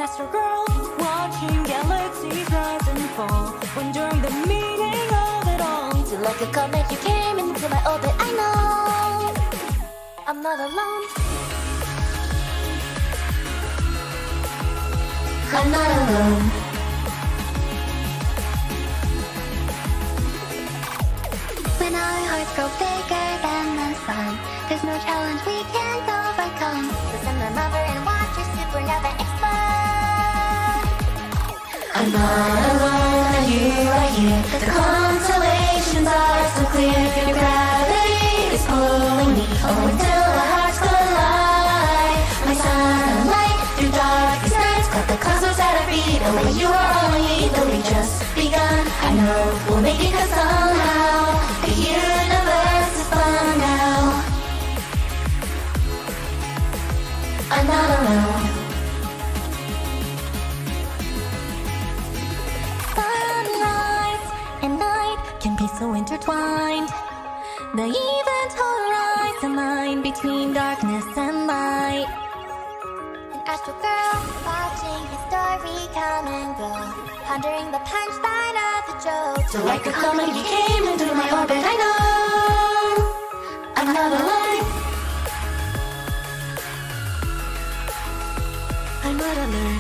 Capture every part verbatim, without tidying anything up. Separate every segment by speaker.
Speaker 1: astro girl, watching galaxies rise and fall, wondering the meaning of it all.
Speaker 2: Till like a comet you came into my orbit. I know I'm not alone. I'm not alone. When our hearts grow bigger than the sun, there's no challenge we can't overcome. So send them over and watch your supernova explode. I'm not alone, and you are here. The constellations are so clear. Your gravity is pulling me oh, until our hearts collide. My sunlight through darkest nights, got the cosmos at our feet. Oh, when you are only though we just begun. I know we'll make it 'cause somehow the universe is fun now. I'm not alone.
Speaker 1: Sunrise and night can be so intertwined. The event horizon line between darkness and light.
Speaker 2: An astral girl watching his story come and go, pondering the punchline of the joke. So like a comet you came into my orbit. I know I'm not alone.
Speaker 1: I'm not alone.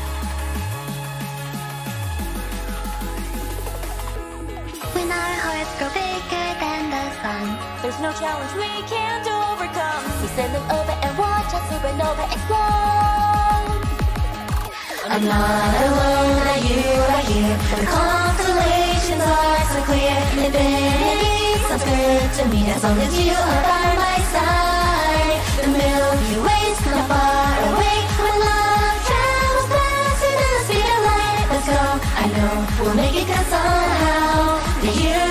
Speaker 2: When our hearts grow bigger than the sun,
Speaker 1: There's no challenge we can't overcome.
Speaker 2: we send them over and watch a supernova explode. I'm not alone, and you are here. The constellations are so clear. Infinity sounds good to me as long as you are by my side. The Milky Way's not far away. When love travels faster than the speed of light, let's go. I know we'll make it 'cause somehow the universe